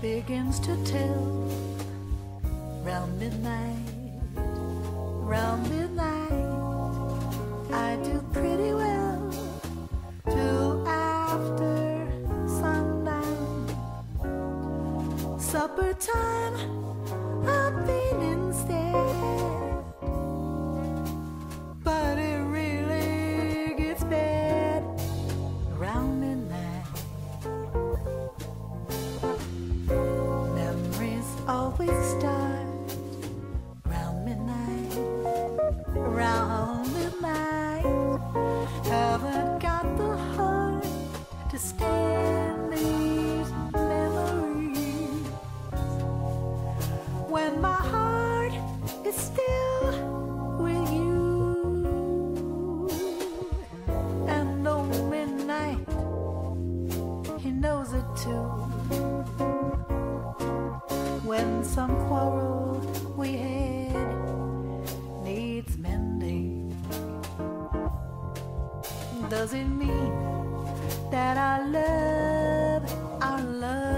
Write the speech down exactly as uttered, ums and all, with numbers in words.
begins to tell. Round midnight, round midnight, I do pretty well till after sundown. Supper time, I'm feeling instead, but it really gets bad around midnight. Memories always start round midnight, round midnight. Haven't got the heart to stand these memories when my heart is still with you. And on midnight, he knows it too. When some quarrel we had needs mending, does it mean that our love, our love